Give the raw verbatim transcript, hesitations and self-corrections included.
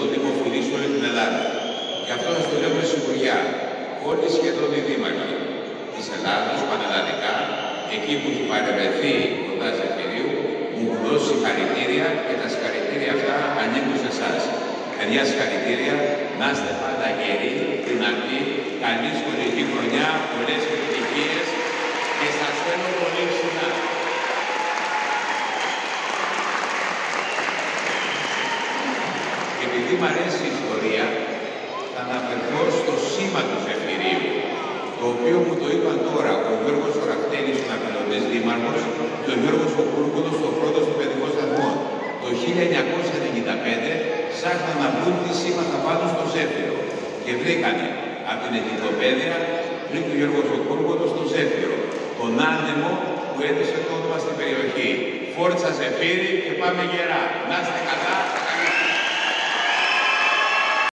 τον Δήμο Φυλής σε όλη την Ελλάδα. Και αυτό θα το λέω με σιγουριά. Όλοι σχεδόν οι δήμαρχοι της Ελλάδος, πανελλαδικά, εκεί που έχει παρευρεθεί κοντά Ζεφυρίου, μου έχουν δώσει συγχαρητήρια και τα συγχαρητήρια αυτά ανήκουν σε εσάς. Παιδιά, συγχαρητήρια, να είστε πάντα γεροί, δυνατοί, καλή σχολική χρονιά, πολλές επιτυχίες και σας θέλω πολύ ψηλά. Επειδή μου αρέσει η ιστορία, θα αναφερθώ στο σήμα του Ζεφυρίου, το οποίο μου το είπαν τώρα ο Γιώργος Ραχτέλης, ο αναπληρωτής δήμαρχος, και ο Γιώργος ο Κούρκουδος, ο πρώτος του παιδικού σταθμού. Το χίλια εννιακόσια ενενήντα πέντε ψάχναν να βρουν τι σήμα θα βάλουν στο Ζέφυρο και βρήκανε από την Εγκυκλοπαίδεια πριν του Γιώργος ο Κούρκουδος στο Ζέφυρο, τον άνεμο που έδωσε το όνομα στην περιοχή. Φόρτσα Ζεφύρι και πάμε γερά. Να είστε καλά.